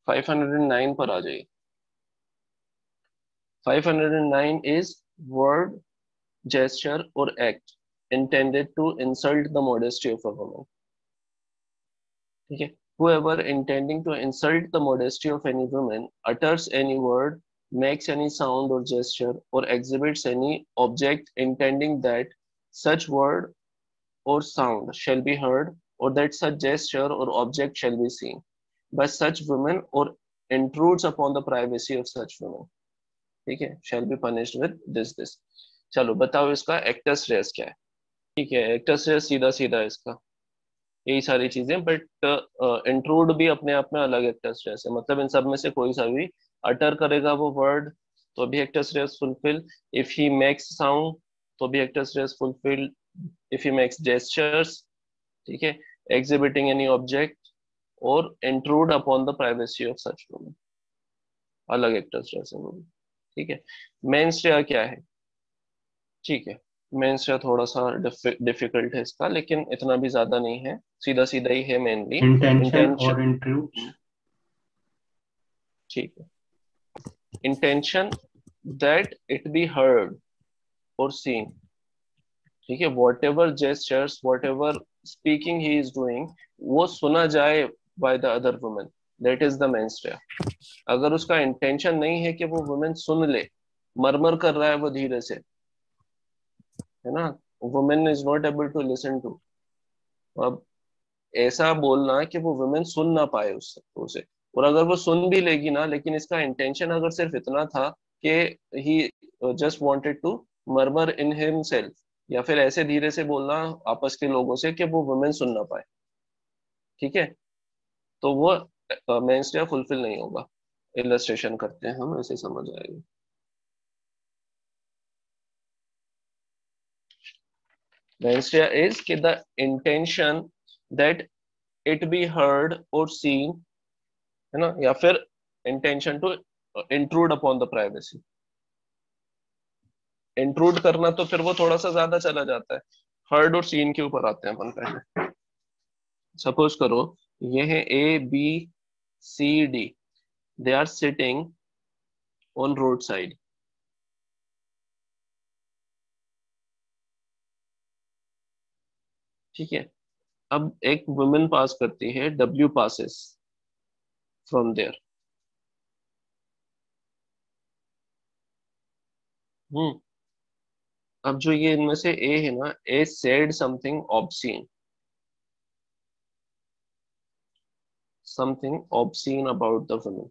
509 पर आ जाइए। 509 is word, gesture or act intended to insult the modesty of a woman. ठीक है, whoever intending to insult the modesty of any woman utters any word, makes any sound or gesture, or exhibits any object intending that such word or sound shall be heard, or that such gesture or object shall be seen by such woman, or intrudes upon the privacy of such woman, ठीक है, shall be punished with this. चलो बताओ इसका acts race क्या है। ठीक है, acts race सीधा सीधा है इसका, यही सारी चीजें, बट इंट्रूड भी अपने आप में अलग एक्टस रेस है। मतलब इन सब में से कोई सा भी अटर करेगा वो वर्ड तो भी actus reus fulfil, if he makes sound तो भी actus reus fulfil, if he makes gestures, ठीक है, एग्जिबिटिंग एनी ऑब्जेक्ट और intrude upon the privacy of such woman, अलग एक्टस रेस है वो भी। ठीक है, मेंस्ट्रुआ क्या है। ठीक है, मेंस्ट्रुआ थोड़ा सा डिफिकल्ट है इसका, लेकिन इतना भी ज्यादा नहीं है, सीधा सीधा ही है मेनली। इंटेंशन और इंट्रूड। ठीक है, intention that it be heard और सीन, ठीक है, whatever gestures, whatever speaking he is doing, वो सुना जाए by the other women, that is the mens rea. अगर उसका इंटेंशन नहीं है कि वो वुमेन सुन ले, मरमर कर रहा है वो धीरे से, है ना, women is not able to listen to, अब ऐसा बोलना कि वो वुमेन सुन ना पाए उसे, और अगर वो सुन भी लेगी ना, लेकिन इसका इंटेंशन अगर सिर्फ इतना था कि he just wanted to murmur in himself, या फिर ऐसे धीरे से बोलना आपस के लोगों से कि वो वुमेन सुन ना पाए, ठीक है, तो वो मेंस्ट्रुआ फुलफिल नहीं होगा। इलस्ट्रेशन करते हैं हम, ऐसे समझ आएगा। मेंस्ट्रुआ इज कि the intention that it be heard और सीन, है ना, या फिर intention to intrude upon the privacy. Intrude करना तो फिर वो थोड़ा सा ज्यादा चला जाता है, हर्ड और सीन के ऊपर आते हैं अपन पहले। सपोज करो ये है A B C D, they are sitting on road side, ठीक है, अब एक वुमेन पास करती है, डब्ल्यू पासेस फ्रॉम देयर। अब जो ये इनमें से ए है ना, A said something obscene, something obscene about the women,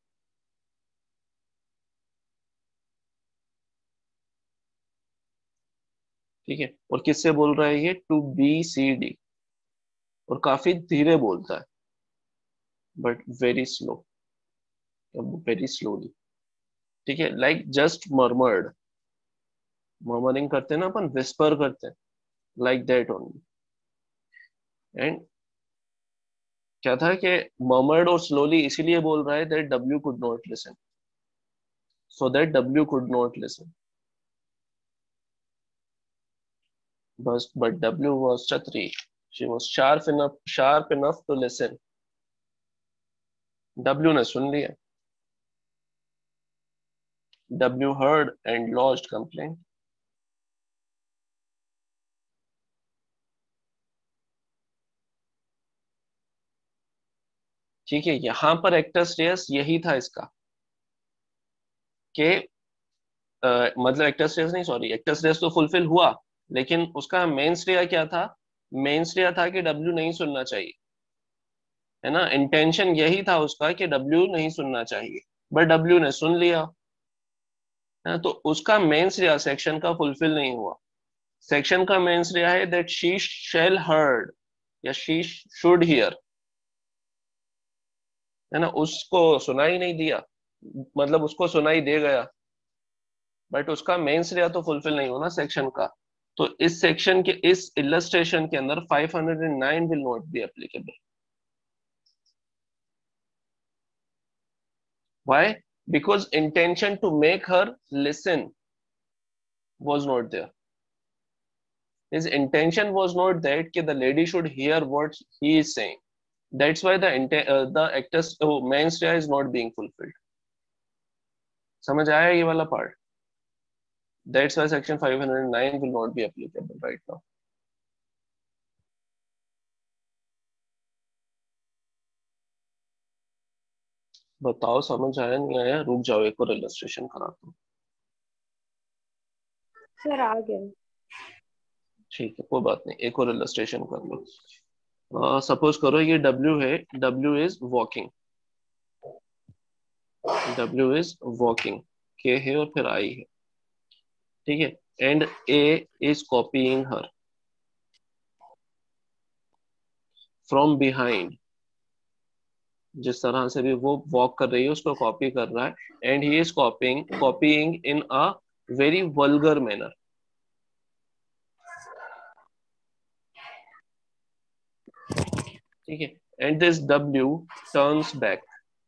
ठीक है, और किससे बोल रहा है ये, टू बी सी डी, और काफी धीरे बोलता है, but very slow, very slowly, ठीक है, लाइक जस्ट मर्मर्ड, मर्मरिंग करते हैं ना अपन, विस्पर करते हैं, लाइक दैट ओनली। एंड क्या था कि मर्मर्ड और स्लोली इसीलिए बोल रहा है that W could not listen, so that W could not listen, बस बट डब्ल्यू वाज चतुरी, she was sharp enough to listen, W ने सुन लिया, W heard and launched complaint. ठीक है, यहां पर एक्टस रेस यही था इसका कि मतलब एक्टस रेस नहीं, सॉरी, एक्टस रेस तो फुलफिल हुआ, लेकिन उसका मेंस्ट्रुआ क्या था, मेंस्ट्रुआ था कि डब्ल्यू नहीं सुनना चाहिए, है ना, इंटेंशन यही था उसका कि डब्ल्यू नहीं सुनना चाहिए, बट डब्ल्यू ने सुन लिया, है ना, तो उसका मेंस्ट्रुआ सेक्शन का फुलफिल नहीं हुआ। सेक्शन का मेंस्ट्रुआ है दैट शी शैल हर्ड या शी शुड हियर, है ना, उसको सुनाई नहीं दिया, मतलब उसको सुनाई दे गया, बट उसका मेंस्ट्रुआ तो फुलफिल नहीं होना सेक्शन का। तो इस सेक्शन के, इस इलस्ट्रेशन के अंदर 509 will not be applicable. Why? Because intention to make her listen was not there. His intention was not that कि the lady should hear what he is saying. That's why the actus mens rea is not being fulfilled. समझ आया ये वाला part? That's why section 509 will not be applicable right now. बताओ समझ आया नहीं आया? रुक जाओ, एक और इलस्ट्रेशन कराता हूँ. सर आ गया. ठीक है, कोई बात नहीं, एक और इलस्ट्रेशन कर लो. सपोज करो ये W है, W is walking, W is walking, K है और फिर I है, ठीक है. And A is copying her from behind. जिस तरह से भी वो वॉक कर रही है उसको कॉपी कर रहा है. And he is copying in a very vulgar manner. ठीक है. And this W turns back.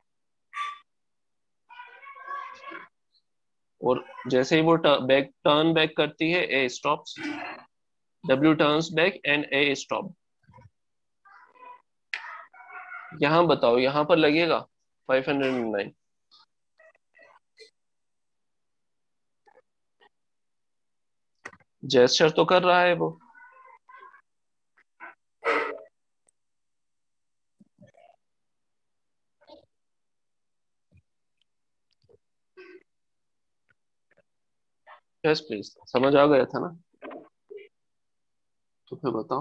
और जैसे ही वो टर्न बैक करती है, A stops. W turns back and A stop. यहां बताओ, यहां पर लगेगा 509? जेस्चर तो कर रहा है वो. यस प्लीज, समझ आ गया था ना? तो फिर बताओ.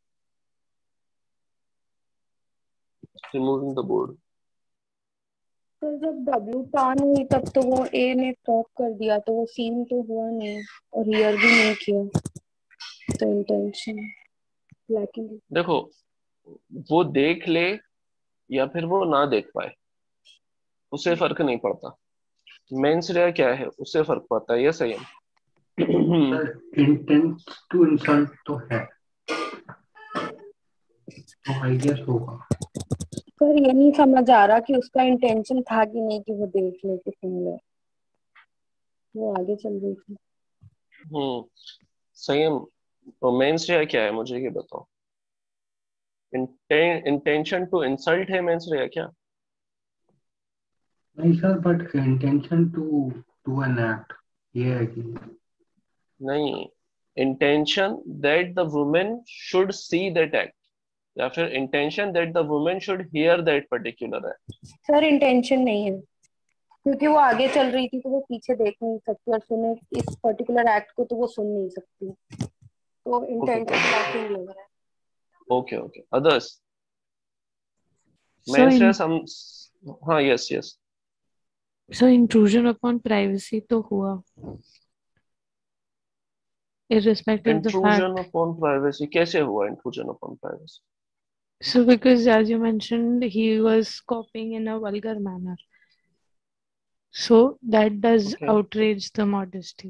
Removing the board. तो जब W टर्न हुई तब तो वो A ने स्टॉप कर दिया, तो वो सीन तो हुआ नहीं और हियर भी नहीं किया, तो इंटेंशन लैकिंग. देखो, वो देख ले या फिर वो ना देख पाए, उससे फर्क नहीं पड़ता. मेंस rea क्या है, उससे फर्क पड़ता है. ये सही है. इंटेंट टू इंसल्ट तो है, तो आई गेस होगा. पर ये नहीं समझ आ रहा कि उसका इंटेंशन था कि नहीं कि वो देख ले कि सुन ले. वो आगे चल रही थी. सही है. तो मेंस rea क्या है, मुझे ये बताओ. इंटेंशन टू इंसल्ट है मेंस rea क्या? नहीं sir, but intention to do an act ये है कि नहीं. Intention that the women should see that act, या फिर intention that the women should hear that particular act. Sir intention नहीं है, क्योंकि वो आगे चल रही थी तो वो पीछे देख नहीं सकती और सुने इस पर्टिकुलर एक्ट को तो वो सुन नहीं सकती. तो इंटेंशन लैकिंग लग रहा है. Okay okay. Others? So, mens rea some. हाँ, yes yes. so intrusion upon privacy तो हुआ, irrespective of the intrusion fact. Upon privacy कैसे हुआ? Intrusion upon privacy. So because as you mentioned, he was copying in a vulgar manner. So that does Okay. outrage the modesty.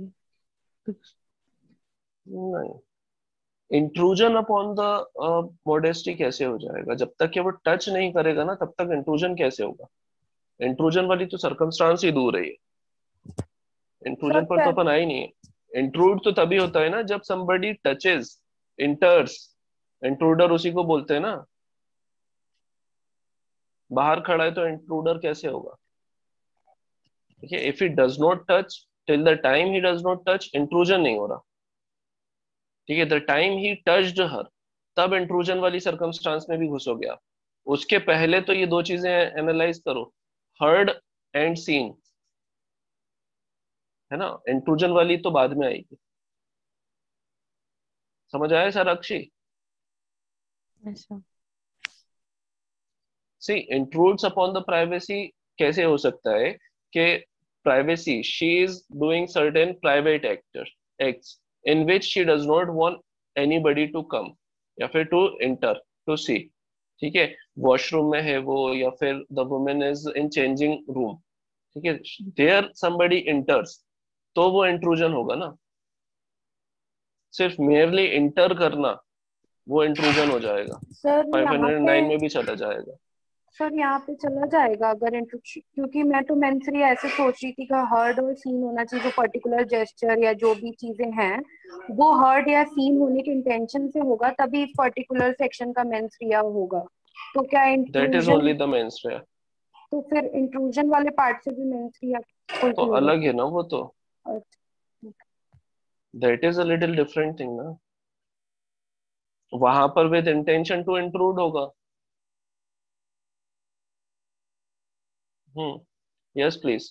नहीं. Intrusion upon the modesty कैसे हो जाएगा? जब तक कि वो टच नहीं करेगा ना, तब तक इंट्रूजन कैसे होगा? इंट्रूजन वाली तो सर्कमस्टांस ही दूर है. इंट्रूजन पर तो अपन आई नहीं है. इंट्रूड तो तभी होता है ना जब somebody टचेस, इंटर्स. इंट्रूडर उसी को बोलते हैं ना. बाहर खड़ा है तो इंट्रूडर कैसे होगा? ठीक है. If he does not touch, till the time he does not touch, intrusion नहीं हो रहा. ठीक है. The time he touched her, तब इंट्रूजन वाली सर्कमस्टांस में भी घुसोगे आप. उसके पहले तो ये दो चीजें एनालाइज करो, हर्ड एंड सीन, है ना. इंट्रूजन वाली तो बाद में आएगी. समझ आया सर अक्षी? ऐसा. See, intrudes upon the privacy कैसे हो सकता है कि privacy, she is doing certain private acts in which she does not want anybody to come या फिर टू एंटर टू सी. ठीक है. वॉशरूम में है वो, या फिर the women is in changing room. ठीक है. देयर समबडी एंटर्स, तो वो इंट्रूजन होगा ना. सिर्फ मेयरली इंटर करना वो इंट्रूजन हो जाएगा. सर 509 में भी चला जाएगा. सर यहाँ पे चला जाएगा अगर क्योंकि मैं तो मेंसरी ऐसे सोच रही थी कि हर्ड और सीन होना चाहिए. जो पर्टिकुलर जेस्चर या जो भी चीजें हैं वो हर्ड या सीन होने के इंटेंशन से होगा, तभी इस पर्टिकुलर सेक्शन का मेंसरिया होगा. तो क्या that is intrusion, only the mens rea. तो फिर इंट्रूजन वाले पार्ट से भी मेंस या तो फुलफिल होगा? अलग है ना वो तो, अच्छा, that is a little different thing ना। वहां पर विद इंटेंशन टू इंट्रूड होगा। Yes please.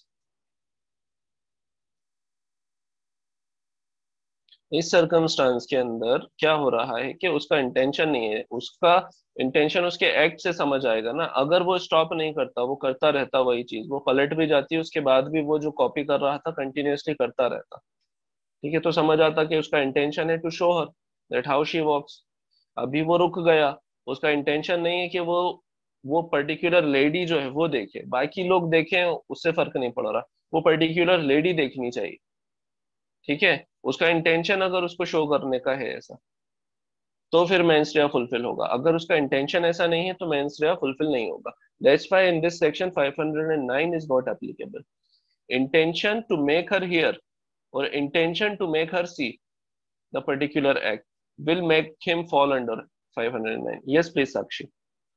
इस सर्कमस्टांस के अंदर क्या हो रहा है कि उसका इंटेंशन नहीं है, उसका इंटेंशन उसके एक्ट से समझ आएगा ना। अगर वो स्टॉप नहीं करता, वो करता रहता वही चीज, वो पलट भी जाती, उसके बाद भी वो जो कॉपी कर रहा था कंटिन्यूअसली करता रहता, ठीक है, तो समझ आता कि उसका इंटेंशन है to show her that how she walks. अभी वो रुक गया, उसका इंटेंशन नहीं है कि वो पर्टिकुलर लेडी जो है वो देखे, बाकी लोग देखें उससे फर्क नहीं पड़ रहा, वो पर्टिकुलर लेडी देखनी चाहिए, ठीक है। उसका इंटेंशन अगर उसको शो करने का है ऐसा, तो फिर मेंस rea फुलफिल होगा। अगर उसका इंटेंशन ऐसा नहीं है तो मेंस rea फुलफिल नहीं होगा। That's why in this section 509 is not applicable. Intention to make her hear और intention to make her see the particular act will make him fall under 509. Yes, please, Sakshi.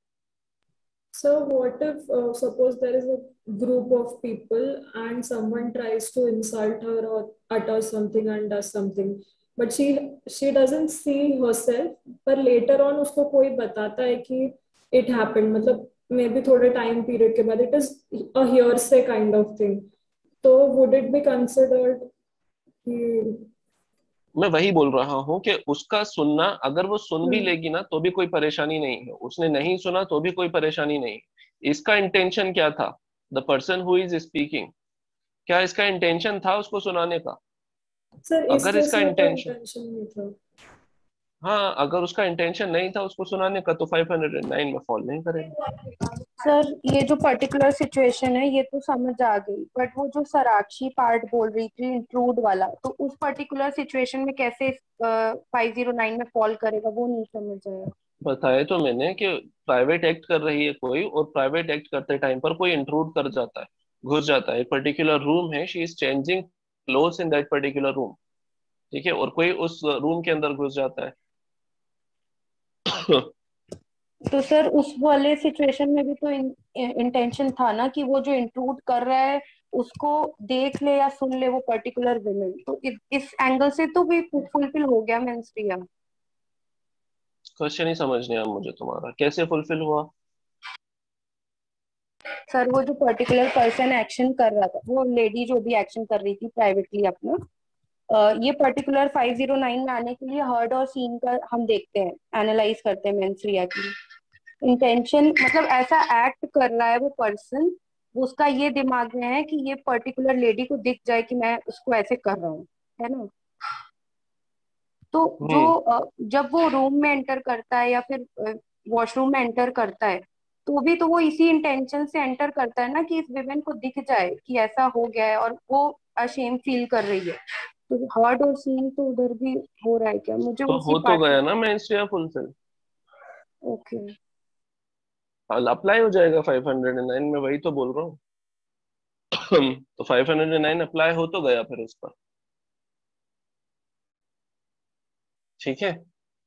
So what if suppose there is a group of people and someone tries to insult her or utter something and does something, but she doesn't see herself, पर later on उसको कोई बताता है कि it happened, मतलब may be थोड़े time period के बाद, it is a hearsay kind of thing. तो would it be considered कि मैं वही बोल रहा हूँ कि उसका सुनना, अगर वो सुन भी हम्म, लेगी ना तो भी कोई परेशानी नहीं है, उसने नहीं सुना तो भी कोई परेशानी नहीं। इसका इंटेंशन क्या था, the person who is speaking, क्या इसका इंटेंशन था उसको सुनाने का? सर इस अगर केस इसका में तो इंटेंशन, इंटेंशन नहीं था. हाँ, अगर उसका इंटेंशन नहीं था उसको सुनाने का तो 509 में फॉल नहीं करेगा। सर ये जो पर्टिकुलर सिचुएशन है ये तो समझ आ गई, बट वो जो सराक्षी पार्ट बोल रही थी इंक्लूड वाला, तो उस पर्टिकुलर सिचुएशन में कैसे 509 में फॉल करेगा वो नहीं समझ आया। बताया तो मैंने कि प्राइवेट एक्ट कर रही है कोई, और प्राइवेट एक्ट करते टाइम पर कोई इंट्रूड कर जाता है, घुस जाता है, एक पर्टिकुलर रूम है, she is changing clothes in that particular room, ठीक है, और कोई उस रूम के अंदर घुस जाता है। तो सर उस वाले सिचुएशन में भी तो इंटेंशन था ना कि वो जो इंक्लूड कर रहा है उसको देख ले या सुन ले वो पर्टिकुलर विमेन, तो इस एंगल से तो भी फुलफिल हो गया मेंस प्रिया। क्वेश्चन ही समझ नहीं आया मुझे तुम्हारा, कैसे फुलफिल हुआ? सर वो जो पर्टिकुलर पर्सन एक्शन कर रहा था, वो लेडी जो भी एक्शन कर रही थी प्राइवेटली अपना, ये पर्टिकुलर 509 में आने के लिए हर्ड और सीन का हम देखते हैं, एनालाइज करते हैं मेंस रिया की इंटेंशन, मतलब ऐसा एक्ट कर रहा है वो पर्सन, उसका ये दिमाग में है कि ये पर्टिकुलर लेडी को दिख जाए कि मैं उसको ऐसे कर रहा हूँ, है ना। तो जो हम्म। जब वो रूम में एंटर करता है या फिर वॉशरूम में एंटर करता है, तो भी तो वो इसी इंटेंशन से एंटर करता है ना कि इस विमेन को दिख जाए कि ऐसा हो गया है और वो अशेम फील कर रही है। तो हर्ड और सीन तो उधर भी हो रहा है क्या, मुझे तो उसी हो तो पार्ट। गया ना mens rea fulfil, okay. Apply हो जाएगा 509 में, वही तो बोल रहा हूँ। तो 509 अप्लाई हो तो गया फिर उस पर, ठीक है।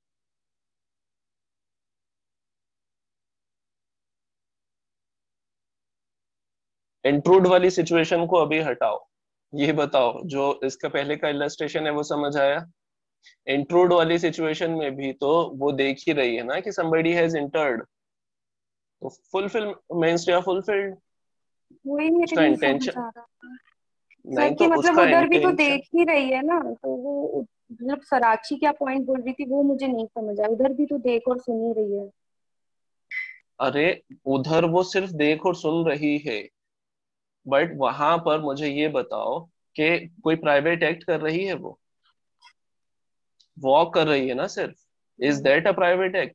इंट्रूड वाली सिचुएशन को अभी हटाओ, ये बताओ जो इसका पहले का इलस्ट्रेशन है वो समझ आया? इंट्रूड वाली सिचुएशन में भी तो वो देख ही रही है ना कि somebody has entered, तो फुलफिल, मेंस rea फुलफिल्ड। वही मेरे उसका नहीं समझ इंटेंशन, आ रहा था सर नहीं कि तो मतलब उसका उधर भी तो इंटेंशन, देख ही रही है ना, तो वो मतलब सराक्षी क्या पॉइंट बोल रही थी वो मुझे नहीं समझ आया, उधर भी तो देख और सुन ही रही है। अरे उधर वो सिर्फ देख और सुन रही है, बट वहां पर मुझे ये बताओ कि कोई प्राइवेट एक्ट कर रही है, वो वॉक कर रही है ना सिर्फ, is that a private act?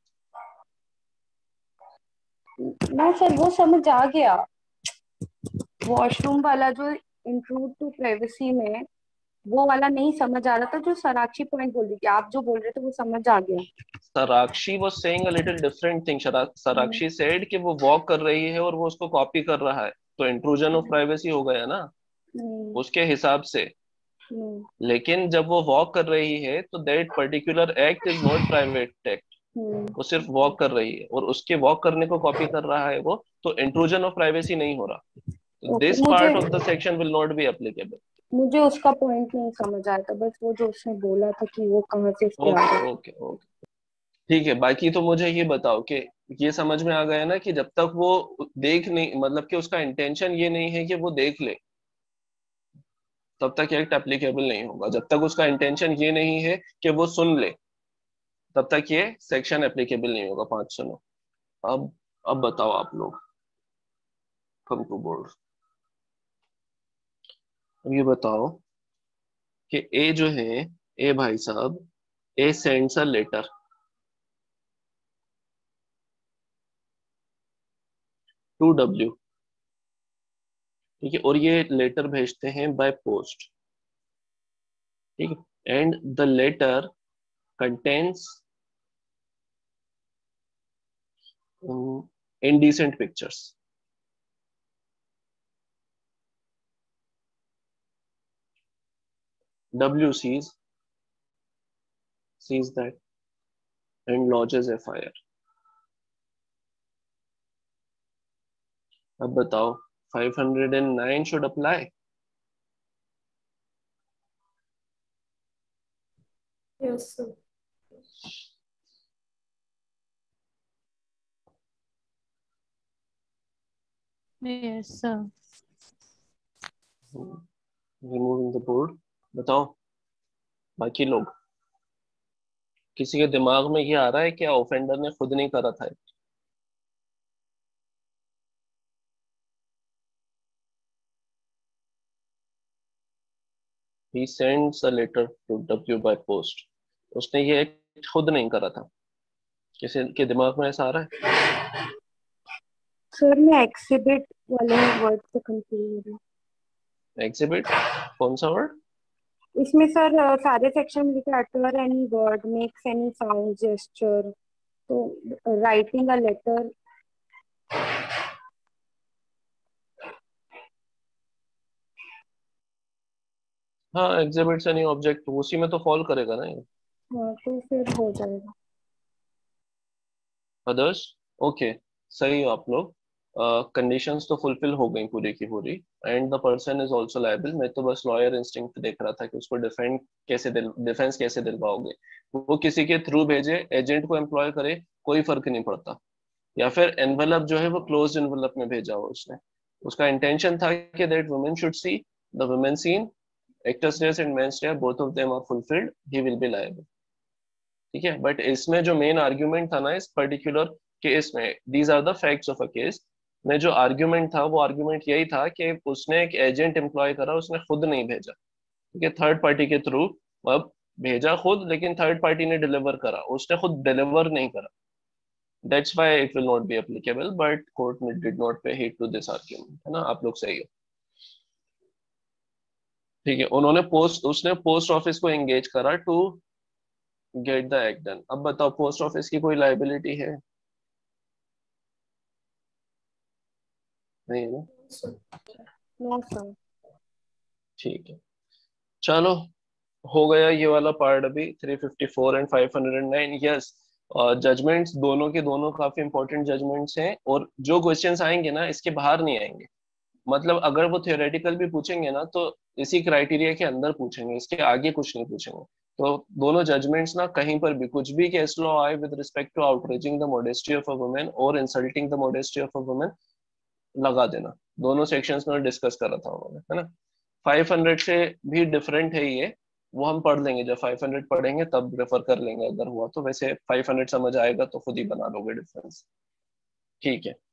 ना सर वो समझ आ गया, वॉशरूम वाला जो इंट्रूड टू प्राइवेसी में वो वाला नहीं समझ आ रहा था, जो सराक्षी पॉइंट बोल रही थी, आप जो बोल रहे थे वो समझ आ गया। साराक्षी was saying a little different thing. Hmm, साराक्षी said कि वो वॉक कर रही है और वो उसको कॉपी कर रहा है, तो इंट्रूजन ऑफ प्राइवेसी हो गया ना हम्म, उसके हिसाब से। हम्म, लेकिन जब वो वॉक कर रही है तो that particular act is not private act, वो सिर्फ वॉक कर रही है और उसके वॉक करने को कॉपी कर रहा है वो, तो इंट्रूजन ऑफ प्राइवेसी नहीं हो रहा। This part of the section will not be applicable. मुझे उसका पॉइंट नहीं समझ आया था, बस वो जो उसने बोला था कि वो कहाँ से इसके आ ओके रहा है। ओके ओके ठीक है। बाकी तो मुझे ये बताओ कि ये समझ में आ गया ना कि जब तक वो देख नहीं, मतलब कि उसका इंटेंशन ये नहीं है कि वो देख ले, तब तक एक्ट एप्लीकेबल नहीं होगा। जब तक उसका इंटेंशन ये नहीं है कि वो सुन ले, तब तक ये सेक्शन एप्लीकेबल नहीं होगा। 5 सुनो। अब बताओ आप लोग, कम टू बोर्ड। अब ये बताओ कि ए जो है, ए भाई साहब, A sends a letter to W, ठीक है, और ये लेटर भेजते हैं बाय पोस्ट, ठीक है, and the letter contains indecent pictures. W sees that and lodges FIR. अब बताओ 509 should apply. Yes, sir. Yes, sir. Removing the board. बताओ बाकी लोग, किसी के दिमाग में ये आ रहा है क्या ऑफेंडर ने खुद नहीं करा था? He sends a letter to W by post. उसने ये खुद नहीं करा था। किसी के दिमाग में ऐसा आ रहा है? सर मैं एक्सिबिट वाले वर्ड से कंफ्यूज हूँ। एग्जिबिट कौन सा वर्ड? इसमें सर सारे सेक्शन में लिखा utter any word, makes any sound, gesture, तो राइटिंग अ लेटर। हाँ, एग्जिबिट्स एनी ऑब्जेक्ट उसी में तो फॉल करेगा ना ये। हाँ तो फिर हो जाएगा। अदर्स ओके, सही हो आप लोग। कंडीशंस तो फुलफिल हो गई पूरी की पूरी, and the person is also liable. मैं तो बस लॉयर इंस्टिंक्ट देख रहा था कि उसको डिफेंस कैसे दिलवाओगे। वो किसी के थ्रू भेजे, एजेंट को एम्प्लॉय करे, कोई फर्क नहीं पड़ता। या फिर एनवेलप जो है वो क्लोज्ड एनवेलप में भेजा हो उसने, उसका इंटेंशन था कि that women should see the women seen, actus reus and mens rea both of them are fulfilled, he will be liable. ठीक है, बट इसमें जो मेन आर्ग्यूमेंट था ना इस पर्टिकुलर केस में, these are the facts of a case में जो आर्ग्यूमेंट था, वो आर्ग्यूमेंट यही था कि उसने एक एजेंट एम्प्लॉय करा, उसने खुद नहीं भेजा। ठीक है, थर्ड पार्टी के थ्रू अब भेजा खुद, लेकिन थर्ड पार्टी ने डिलीवर करा, उसने खुद डिलीवर नहीं करा। That's why it will not be applicable, but court did not pay heed to this argument, है ना? आप लोग सही हो। ठीक है, उसने पोस्ट ऑफिस को एंगेज करा to get the act done. अब बताओ पोस्ट ऑफिस की कोई लाइबिलिटी है? नहीं है ना? No sir. ठीक है, चलो हो गया ये वाला पार्ट अभी 354 एंड 509। यस, जजमेंट्स दोनों के दोनों काफी इंपॉर्टेंट जजमेंट्स हैं, और जो क्वेश्चंस आएंगे ना इसके बाहर नहीं आएंगे। मतलब अगर वो थियोरेटिकल भी पूछेंगे ना तो इसी क्राइटेरिया के अंदर पूछेंगे, इसके आगे कुछ नहीं पूछेंगे। तो दोनों जजमेंट्स ना कहीं पर भी कुछ भी केस लॉ आए with respect to outreaching the modesty of a women और insulting the modesty of a women, लगा देना। दोनों सेक्शंस में डिस्कस करा था उन्होंने, है ना? 500 से भी डिफरेंट है ये, वो हम पढ़ लेंगे जब 500 पढ़ेंगे तब रेफर कर लेंगे अगर हुआ तो। वैसे 500 समझ आएगा तो खुद ही बना लोगे डिफरेंस। ठीक है,